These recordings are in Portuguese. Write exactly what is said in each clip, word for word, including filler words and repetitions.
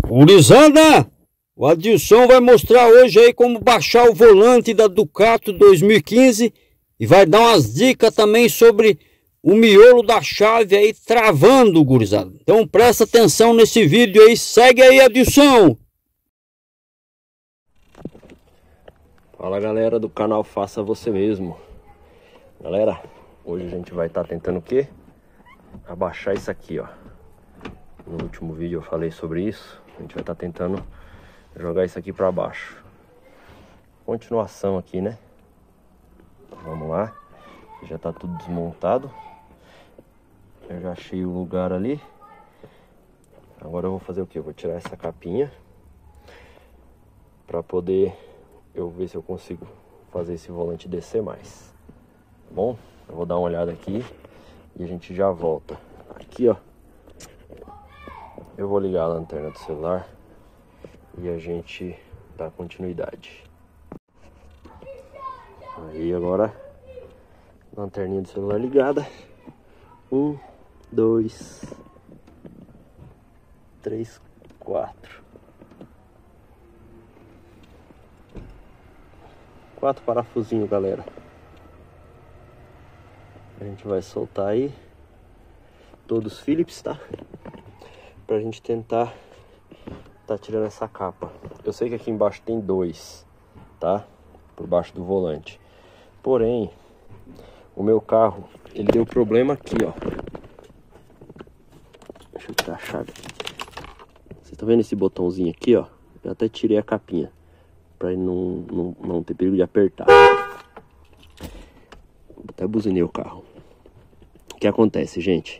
Gurizada, o Adilson vai mostrar hoje aí como baixar o volante da Ducato dois mil e quinze e vai dar umas dicas também sobre o miolo da chave aí travando, gurizada. Então presta atenção nesse vídeo aí, segue aí, Adilson. Fala galera do canal Faça Você Mesmo. Galera, hoje a gente vai estar tá tentando o quê? Abaixar isso aqui, ó. No último vídeo eu falei sobre isso. A gente vai estar tá tentando jogar isso aqui para baixo. Continuação aqui, né? Vamos lá. Já tá tudo desmontado. Eu já achei o lugar ali. Agora eu vou fazer o quê? Eu vou tirar essa capinha para poder eu ver se eu consigo fazer esse volante descer mais. Tá bom? Eu vou dar uma olhada aqui e a gente já volta. Aqui, ó. Eu vou ligar a lanterna do celular e a gente dá continuidade. Aí agora, lanterninha do celular ligada. Um, dois, três, quatro. Quatro parafusinhos, galera. A gente vai soltar aí todos Phillips, tá? Pra gente tentar tá tirando essa capa. Eu sei que aqui embaixo tem dois, tá? Por baixo do volante. Porém, o meu carro, ele deu problema aqui, ó. Deixa eu tirar a chave. Vocês estão vendo esse botãozinho aqui, ó? Eu até tirei a capinha pra ele não, não, não ter perigo de apertar. Até buzinei o carro. O que acontece, gente?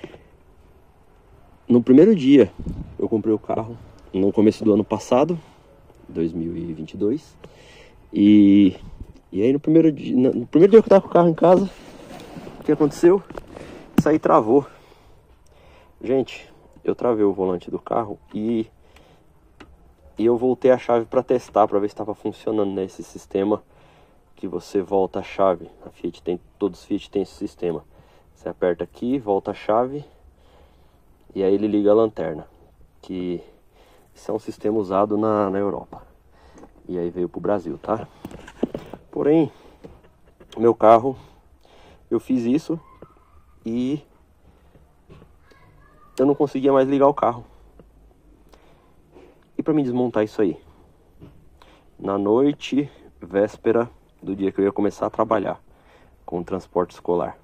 No primeiro dia, eu comprei o carro no começo do ano passado, dois mil e vinte e dois. E, e aí no primeiro dia, no primeiro dia que eu tava com o carro em casa, o que aconteceu? Isso aí travou. Gente, eu travei o volante do carro e, e eu voltei a chave para testar, para ver se estava funcionando nesse sistema que você volta a chave. A Fiat tem, todos os Fiat tem esse sistema. Você aperta aqui, volta a chave e aí ele liga a lanterna. Que isso é um sistema usado na, na Europa. E aí veio pro Brasil, tá? Porém, meu carro, eu fiz isso e eu não conseguia mais ligar o carro. E para me desmontar isso aí? Na noite, véspera do dia que eu ia começar a trabalhar com o transporte escolar.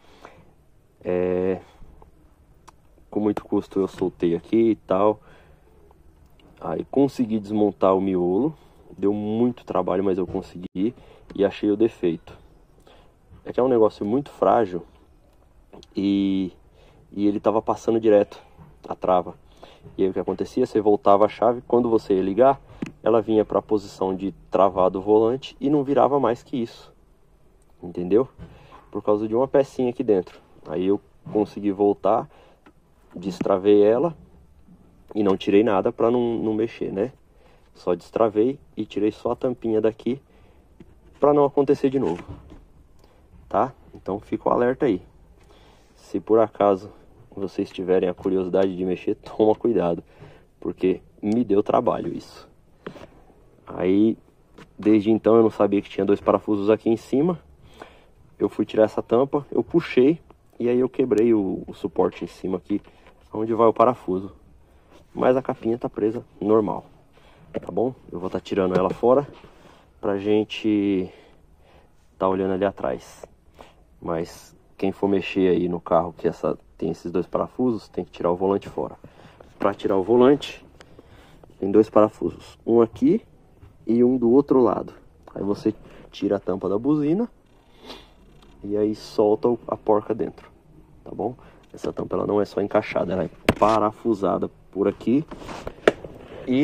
É... Com muito custo eu soltei aqui e tal. Aí consegui desmontar o miolo. Deu muito trabalho, mas eu consegui. E achei o defeito. É que é um negócio muito frágil. E, e ele tava passando direto a trava. E aí o que acontecia? Você voltava a chave. Quando você ia ligar, ela vinha para a posição de travar do volante. E não virava mais que isso. Entendeu? Por causa de uma pecinha aqui dentro. Aí eu consegui voltar. Destravei ela e não tirei nada para não, não mexer, né? Só destravei e tirei só a tampinha daqui para não acontecer de novo, tá? Então fica o alerta aí. Se por acaso vocês tiverem a curiosidade de mexer, toma cuidado, porque me deu trabalho isso. Aí, desde então eu não sabia que tinha dois parafusos aqui em cima. Eu fui tirar essa tampa, eu puxei e aí eu quebrei o, o suporte em cima aqui, onde vai o parafuso. Mas a capinha tá presa normal, tá bom? Eu vou estar tá tirando ela fora pra gente tá olhando ali atrás. Mas quem for mexer aí no carro que essa, tem esses dois parafusos, tem que tirar o volante fora. Pra tirar o volante, tem dois parafusos. Um aqui e um do outro lado. Aí você tira a tampa da buzina e aí solta a porca dentro, tá bom? Essa tampa ela não é só encaixada, ela é parafusada por aqui e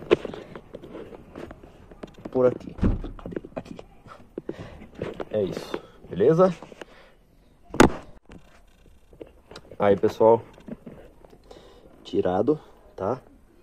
por aqui. Cadê? Aqui. É isso, beleza? Aí, pessoal, tirado, tá?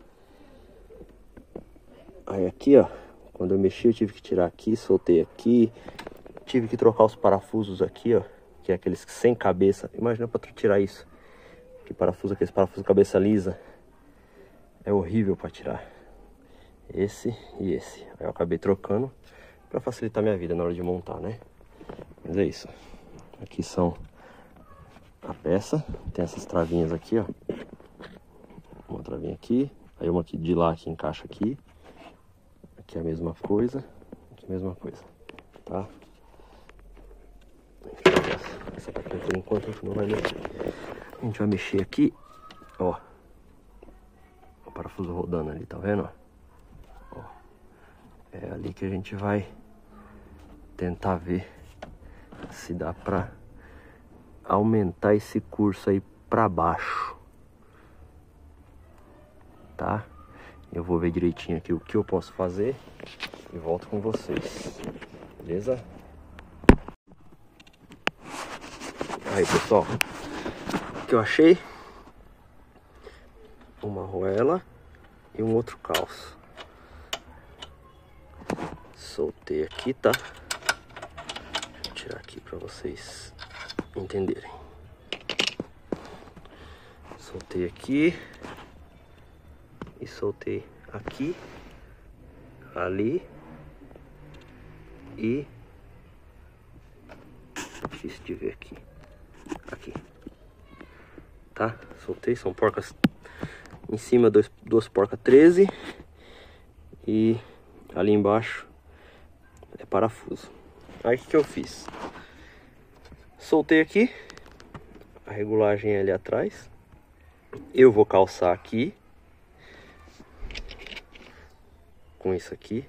Aí aqui, ó, quando eu mexi eu tive que tirar aqui, soltei aqui. Tive que trocar os parafusos aqui, ó, que é aqueles sem cabeça. Imagina pra tu tirar isso. Que parafuso, aqueles parafusos cabeça lisa. é horrível para tirar. Esse e esse. Aí eu acabei trocando para facilitar minha vida na hora de montar, né? Mas é isso. Aqui são a peça. Tem essas travinhas aqui, ó. Uma travinha aqui. Aí uma aqui de lá que encaixa aqui. Aqui é a mesma coisa. Aqui é a mesma coisa. Tá? Essa aqui por enquanto a gente não vai mexer. A gente vai mexer aqui. Ó. O parafuso rodando ali, tá vendo? Ó. É ali que a gente vai tentar ver se dá pra aumentar esse curso aí pra baixo. Tá? Eu vou ver direitinho aqui o que eu posso fazer e volto com vocês. Beleza? Aí, pessoal, o que eu achei? Uma arruela e um outro calço. Soltei aqui, tá? Vou tirar aqui pra vocês entenderem. Soltei aqui. E soltei aqui, ali e difícil de ver aqui, aqui, tá? Soltei, são porcas em cima, dois, duas porcas treze e ali embaixo é parafuso. Aí o que, que eu fiz? Soltei aqui, a regulagem é ali atrás, eu vou calçar aqui com isso aqui,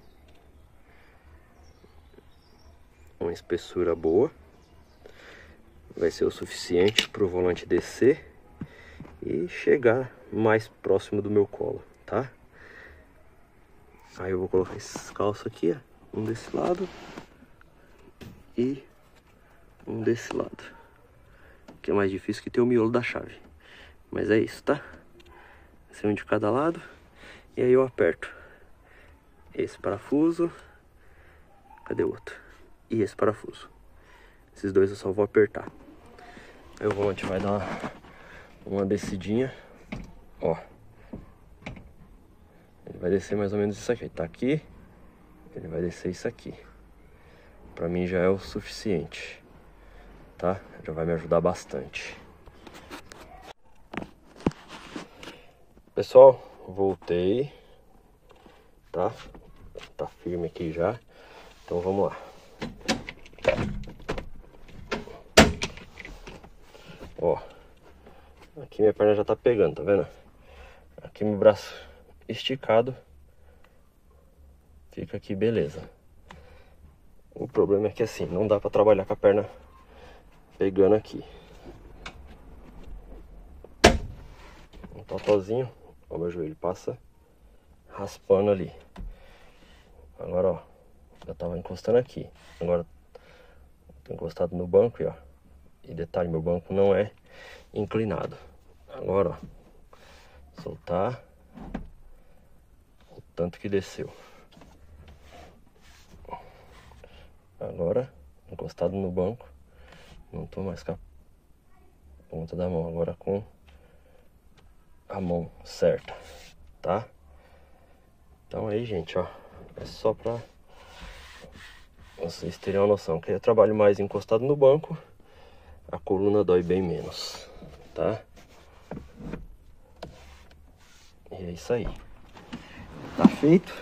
uma espessura boa, vai ser o suficiente para o volante descer e chegar mais próximo do meu colo, tá? Aí eu vou colocar esses calços aqui, ó, um desse lado e um desse lado, que é mais difícil que ter o miolo da chave, mas é isso, tá? Esse é um de cada lado e aí eu aperto esse parafuso, cadê o outro? E esse parafuso. Esses dois eu só vou apertar. Aí o volante vai dar uma, uma descidinha, ó. Ele vai descer mais ou menos isso aqui. Ele tá aqui, ele vai descer isso aqui. Pra mim já é o suficiente, tá? Já vai me ajudar bastante. Pessoal, voltei, tá? Tá firme aqui já, então vamos lá. Ó, aqui minha perna já tá pegando, tá vendo? Aqui meu braço esticado, fica aqui, beleza. O problema é que assim, não dá pra trabalhar com a perna pegando aqui. Um totozinho, ó, meu joelho passa raspando ali. Agora, ó, eu tava encostando aqui. Agora, tô encostado no banco e, ó. E detalhe, meu banco não é inclinado. Agora, ó, soltar o tanto que desceu. Agora, encostado no banco, não tô mais com a ponta da mão, agora com a mão certa, tá? Então aí, gente, ó, é só pra vocês terem uma noção que eu trabalho mais encostado no banco, a coluna dói bem menos, tá? E é isso aí. Tá feito.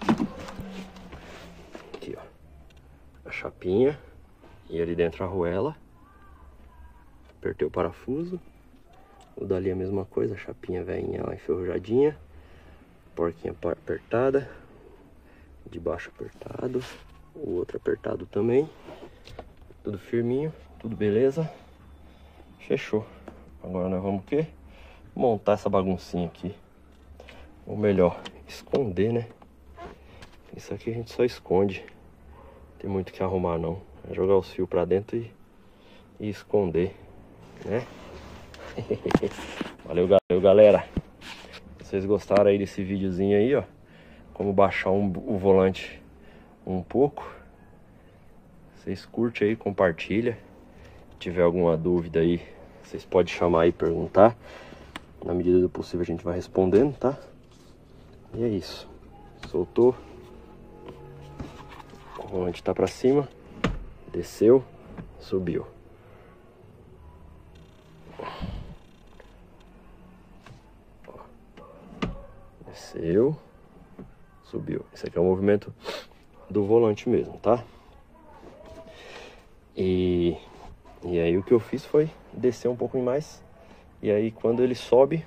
Aqui, ó, a chapinha e ali dentro a arruela. Apertei o parafuso. O dali é a mesma coisa, a chapinha velhinha lá enferrujadinha. Porquinha apertada, de baixo apertado, o outro apertado também, tudo firminho, tudo beleza, fechou. Agora nós vamos o quê? Montar essa baguncinha aqui, ou melhor, esconder, né? Isso aqui a gente só esconde, não tem muito o que arrumar não, é jogar os fios pra dentro e, e esconder, né? Valeu, valeu, galera. Vocês gostaram aí desse videozinho aí, ó, como baixar um, o volante um pouco, vocês curtem aí, compartilha. Se tiver alguma dúvida aí, vocês podem chamar aí e perguntar, na medida do possível a gente vai respondendo, tá? E é isso. Soltou. O volante tá pra cima. Desceu. Subiu. Desceu. Subiu. Esse aqui é o movimento do volante mesmo, tá? E, e aí o que eu fiz foi descer um pouco mais. E aí quando ele sobe,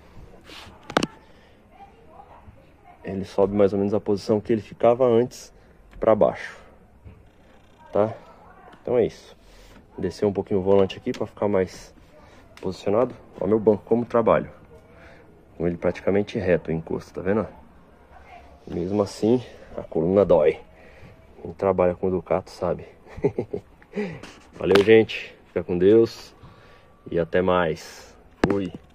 ele sobe mais ou menos a posição que ele ficava antes para baixo, tá? Então é isso. Descer um pouquinho o volante aqui para ficar mais posicionado. Ó meu banco como trabalho. Com ele praticamente reto o encosto, tá vendo? Mesmo assim, a coluna dói. Quem trabalha com Ducato sabe. Valeu, gente. Fica com Deus. E até mais. Fui.